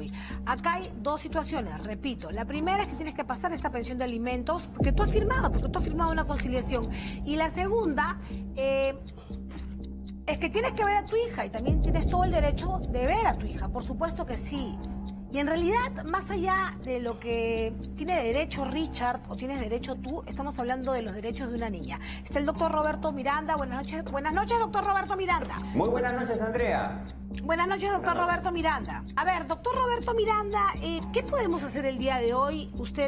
hoy. Acá hay dos situaciones, repito. La primera es que tienes que pasar esta pensión de alimentos porque tú has firmado una conciliación. Y la segunda es que tienes que ver a tu hija y también tienes todo el derecho de ver a tu hija, por supuesto que sí. Y en realidad, más allá de lo que tiene derecho Richard o tienes derecho tú, estamos hablando de los derechos de una niña. Está el doctor Roberto Miranda. Buenas noches, doctor Roberto Miranda. Muy buenas noches, Andrea. Buenas noches, doctor Roberto Miranda. A ver, doctor Roberto Miranda, ¿qué podemos hacer el día de hoy? Usted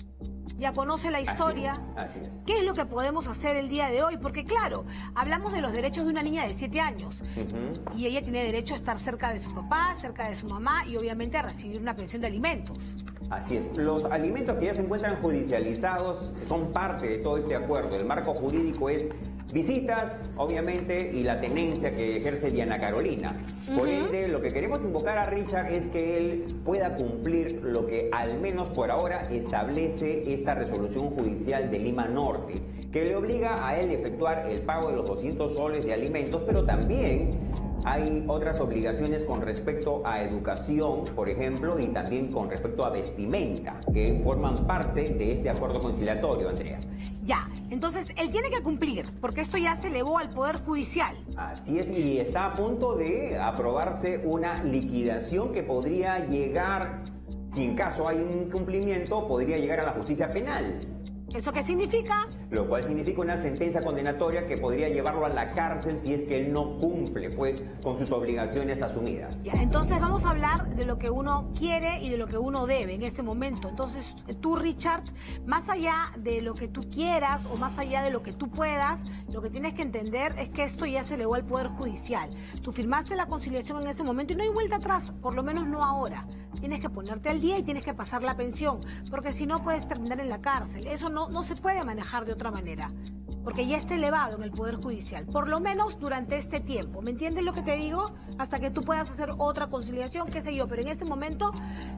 ya conoce la historia. Así es. ¿Qué es lo que podemos hacer el día de hoy? Porque claro, hablamos de los derechos de una niña de 7 años y ella tiene derecho a estar cerca de su papá, cerca de su mamá y obviamente a recibir una pensión de alimentos. Así es. Los alimentos que ya se encuentran judicializados son parte de todo este acuerdo. El marco jurídico es visitas, obviamente, y la tenencia que ejerce Diana Carolina. Por ende, lo que queremos invocar a Richard es que él pueda cumplir lo que al menos por ahora establece esta resolución judicial de Lima Norte, que le obliga a él a efectuar el pago de los 200 soles de alimentos, pero también hay otras obligaciones con respecto a educación, por ejemplo, y también con respecto a vestimenta, que forman parte de este acuerdo conciliatorio, Andrea. Ya, entonces él tiene que cumplir, porque esto ya se elevó al Poder Judicial. Así es, y está a punto de aprobarse una liquidación que podría llegar, si en caso hay un incumplimiento, podría llegar a la justicia penal. ¿Eso qué significa? Lo cual significa una sentencia condenatoria que podría llevarlo a la cárcel si es que él no cumple, pues, con sus obligaciones asumidas. Ya, entonces vamos a hablar de lo que uno quiere y de lo que uno debe en este momento. Entonces tú, Richard, más allá de lo que tú quieras o más allá de lo que tú puedas, lo que tienes que entender es que esto ya se elevó al Poder Judicial. Tú firmaste la conciliación en ese momento y no hay vuelta atrás, por lo menos no ahora. Tienes que ponerte al día y tienes que pasar la pensión, porque si no puedes terminar en la cárcel. Eso no se puede manejar de otra manera, porque ya está elevado en el Poder Judicial, por lo menos durante este tiempo. ¿Me entiendes lo que te digo? Hasta que tú puedas hacer otra conciliación, qué sé yo, pero en este momento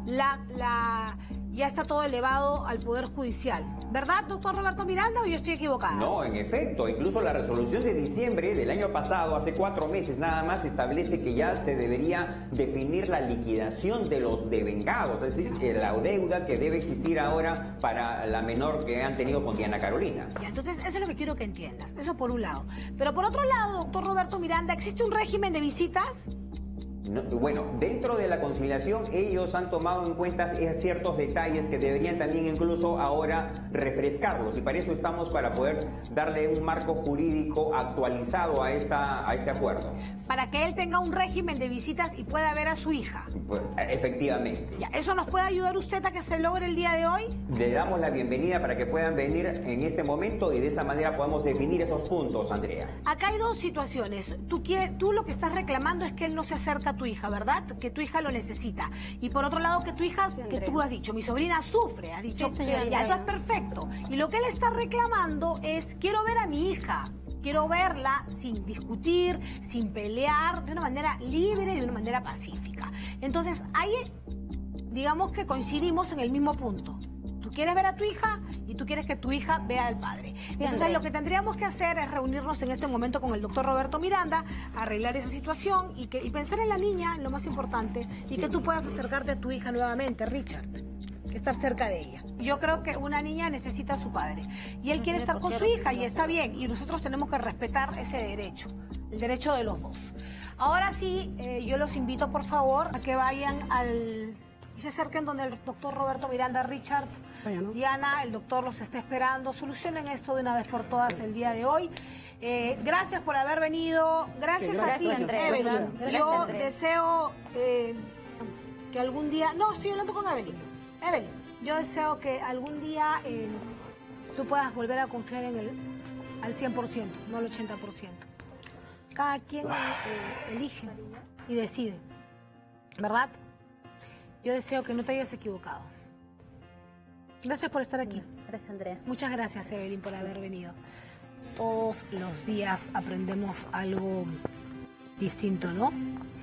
ya está todo elevado al Poder Judicial. ¿Verdad, doctor Roberto Miranda, o yo estoy equivocada? No, en efecto, incluso la resolución de diciembre del año pasado, hace 4 meses nada más, establece que ya se debería definir la liquidación de los devengados, es decir, la deuda que debe existir ahora para la menor que han tenido con Diana Carolina. Ya, entonces eso es lo que quiero que entiendas, eso por un lado. Pero por otro lado, doctor Roberto Miranda, ¿existe un régimen de visitas? No, bueno, dentro de la conciliación ellos han tomado en cuenta ciertos detalles que deberían también incluso ahora refrescarlos, y para eso estamos, para poder darle un marco jurídico actualizado a este acuerdo. Para que él tenga un régimen de visitas y pueda ver a su hija. Pues, efectivamente. Ya, ¿eso nos puede ayudar usted a que se logre el día de hoy? Le damos la bienvenida para que puedan venir en este momento y de esa manera podamos definir esos puntos, Andrea. Acá hay dos situaciones. Tú lo que estás reclamando es que él no se acerca a tu hija, ¿verdad? Que tu hija lo necesita. Y por otro lado, que tu hija, que tú has dicho, mi sobrina sufre, has dicho, Sí, señorita. ya, eso es perfecto. Y lo que él está reclamando es, quiero ver a mi hija. Quiero verla sin discutir, sin pelear, de una manera libre y de una manera pacífica. Entonces, ahí, digamos que coincidimos en el mismo punto. Tú quieres ver a tu hija y tú quieres que tu hija vea al padre. Entonces, lo que tendríamos que hacer es reunirnos en este momento con el doctor Roberto Miranda, arreglar esa situación y pensar en la niña, en lo más importante, y que tú puedas acercarte a tu hija nuevamente, Richard. Estar cerca de ella. Yo creo que una niña necesita a su padre y él quiere estar con su hija y está bien, y nosotros tenemos que respetar ese derecho, el derecho de los dos. Ahora sí, yo los invito por favor a que vayan y se acerquen donde el doctor Roberto Miranda. Richard, Diana, el doctor los está esperando. Solucionen esto de una vez por todas el día de hoy. Gracias por haber venido. Gracias a ti, Evelyn. Yo deseo que algún día... No, estoy hablando con Evelyn. Evelyn, yo deseo que algún día tú puedas volver a confiar al 100%, no al 80%. Cada quien elige y decide, ¿verdad? Yo deseo que no te hayas equivocado. Gracias por estar aquí. Gracias, Andrea. Muchas gracias, Evelyn, por haber venido. Todos los días aprendemos algo distinto, ¿no?